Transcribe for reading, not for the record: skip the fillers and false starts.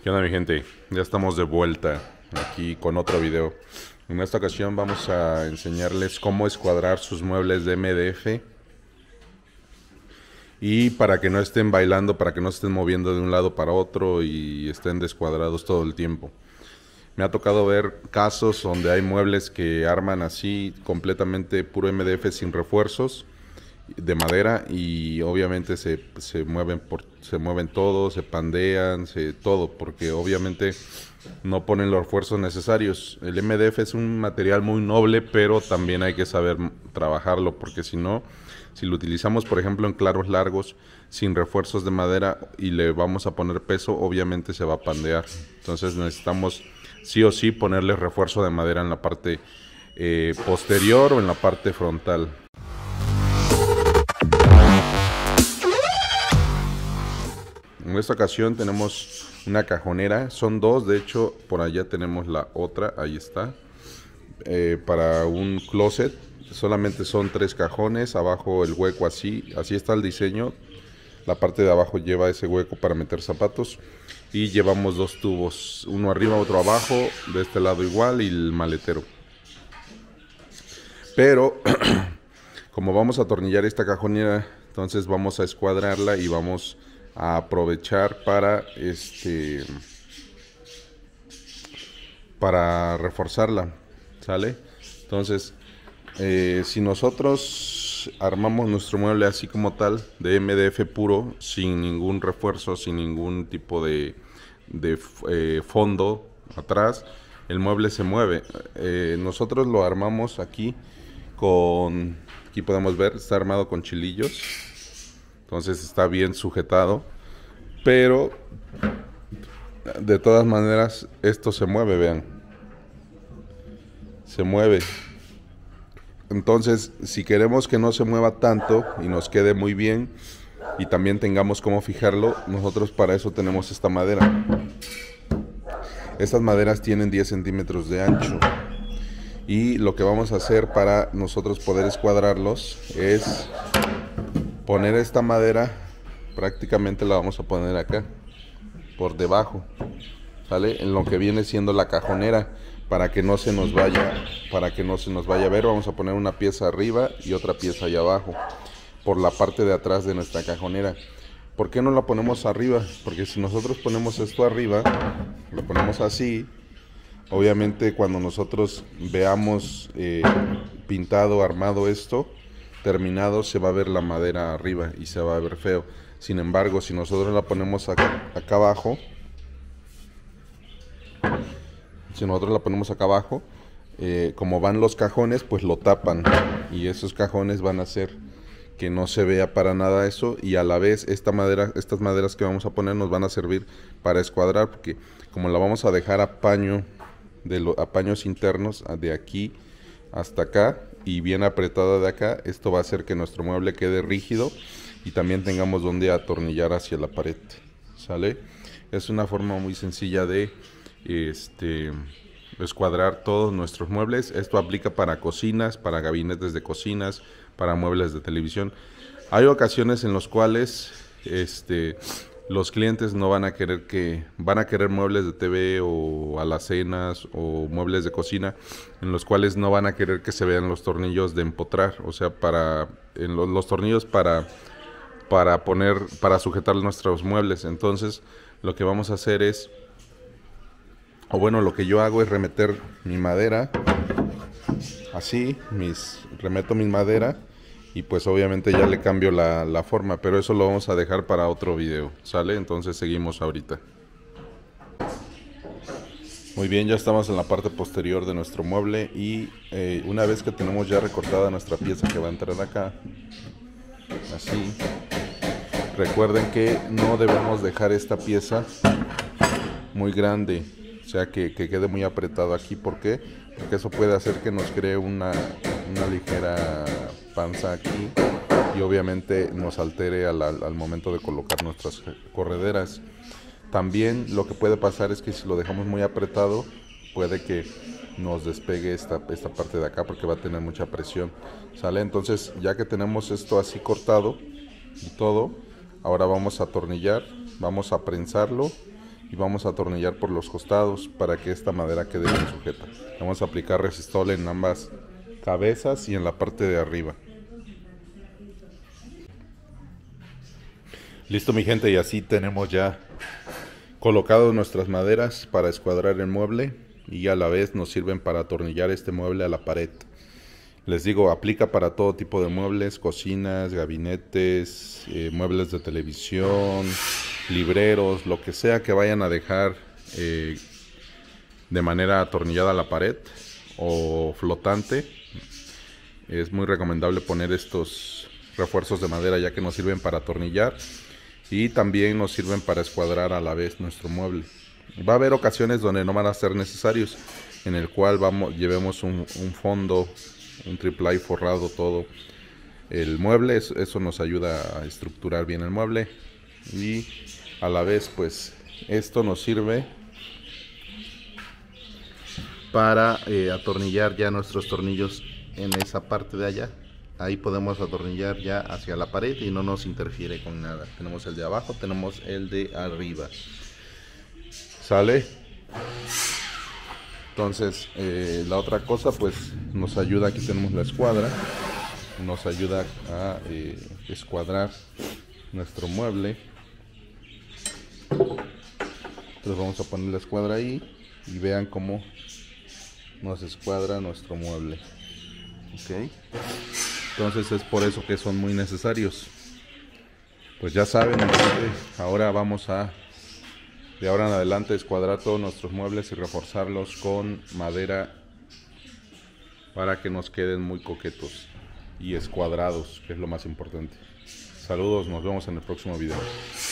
¿Qué onda, mi gente? Ya estamos de vuelta aquí con otro video. En esta ocasión vamos a enseñarles cómo escuadrar sus muebles de MDF y para que no estén bailando, para que no estén moviendo de un lado para otro y estén descuadrados todo el tiempo. Me ha tocado ver casos donde hay muebles que arman así completamente puro MDF sin refuerzos de madera y obviamente se mueven todos, se pandean, todo, porque obviamente no ponen los refuerzos necesarios. El MDF es un material muy noble, pero también hay que saber trabajarlo, porque si no, si lo utilizamos por ejemplo en claros largos, sin refuerzos de madera y le vamos a poner peso, obviamente se va a pandear. Entonces necesitamos sí o sí ponerle refuerzo de madera en la parte posterior o en la parte frontal. En esta ocasión tenemos una cajonera, son dos, de hecho por allá tenemos la otra, ahí está, para un closet. Solamente son 3 cajones, abajo el hueco así está el diseño. La parte de abajo lleva ese hueco para meter zapatos y llevamos 2 tubos, uno arriba, otro abajo, de este lado igual, y el maletero. Pero como vamos a atornillar esta cajonera, entonces vamos a escuadrarla y vamos a aprovechar para reforzarla, ¿sale? Entonces, si nosotros armamos nuestro mueble así como tal, de MDF puro, sin ningún refuerzo, sin ningún tipo de fondo atrás, el mueble se mueve. Nosotros lo armamos aquí aquí podemos ver, está armado con chilillos, entonces está bien sujetado, pero de todas maneras esto se mueve, vean, se mueve. Entonces, si queremos que no se mueva tanto y nos quede muy bien y también tengamos cómo fijarlo, nosotros para eso tenemos esta madera. Estas maderas tienen 10 centímetros de ancho. Y lo que vamos a hacer para nosotros poder escuadrarlos es poner esta madera, prácticamente la vamos a poner acá, por debajo, ¿sale? En lo que viene siendo la cajonera, para que no se nos vaya a ver. Vamos a poner una pieza arriba y otra pieza allá abajo, por la parte de atrás de nuestra cajonera. ¿Por qué no la ponemos arriba? Porque si nosotros ponemos esto arriba, lo ponemos así, obviamente cuando nosotros veamos pintado, armado esto, terminado, se va a ver la madera arriba y se va a ver feo. Sin embargo, si nosotros la ponemos acá abajo, como van los cajones, pues lo tapan, y esos cajones van a hacer que no se vea para nada eso, y a la vez estas maderas que vamos a poner nos van a servir para escuadrar, porque como la vamos a dejar a paños internos de aquí hasta acá y bien apretada de acá, esto va a hacer que nuestro mueble quede rígido y también tengamos donde atornillar hacia la pared, ¿sale? Es una forma muy sencilla de escuadrar todos nuestros muebles. Esto aplica para cocinas, para gabinetes de cocinas, para muebles de televisión. Hay ocasiones en las cuales los clientes no van a querer muebles de TV o alacenas o muebles de cocina, en los cuales no van a querer que se vean los tornillos de empotrar, o sea, los tornillos para sujetar nuestros muebles. Entonces lo que vamos a hacer es, lo que yo hago es remeter mi madera así, remeto mi madera, y pues obviamente ya le cambio la forma, pero eso lo vamos a dejar para otro video, ¿sale? Entonces seguimos ahorita. Muy bien, ya estamos en la parte posterior de nuestro mueble, y una vez que tenemos ya recortada nuestra pieza que va a entrar acá, así, recuerden que no debemos dejar esta pieza muy grande, o sea, que quede muy apretado aquí. ¿Por qué? Porque eso puede hacer que nos cree una ligera panza aquí, y obviamente nos altere al momento de colocar nuestras correderas. También lo que puede pasar es que si lo dejamos muy apretado, puede que nos despegue esta parte de acá, porque va a tener mucha presión, ¿sale? Entonces, ya que tenemos esto así cortado y todo, ahora vamos a atornillar, vamos a prensarlo y vamos a atornillar por los costados para que esta madera quede bien sujeta. Vamos a aplicar resistol en ambas cabezas y en la parte de arriba. Listo, mi gente, y así tenemos ya colocado nuestras maderas para escuadrar el mueble y a la vez nos sirven para atornillar este mueble a la pared. Les digo, aplica para todo tipo de muebles, cocinas, gabinetes, muebles de televisión, libreros, lo que sea que vayan a dejar de manera atornillada a la pared o flotante. Es muy recomendable poner estos refuerzos de madera, ya que nos sirven para atornillar y también nos sirven para escuadrar a la vez nuestro mueble. Va a haber ocasiones donde no van a ser necesarios, en el cual llevemos un fondo, un triple A forrado todo el mueble. Eso nos ayuda a estructurar bien el mueble y a la vez pues esto nos sirve para atornillar ya nuestros tornillos en esa parte de allá. Ahí podemos atornillar ya hacia la pared y no nos interfiere con nada. Tenemos el de abajo, tenemos el de arriba. ¿Sale? Entonces la otra cosa pues nos ayuda, aquí tenemos la escuadra, nos ayuda a escuadrar nuestro mueble. Entonces vamos a poner la escuadra ahí y vean cómo nos escuadra nuestro mueble. Ok, entonces es por eso que son muy necesarios. Pues ya saben, ahora vamos a de ahora en adelante escuadrar todos nuestros muebles y reforzarlos con madera para que nos queden muy coquetos y escuadrados, que es lo más importante. Saludos, nos vemos en el próximo video.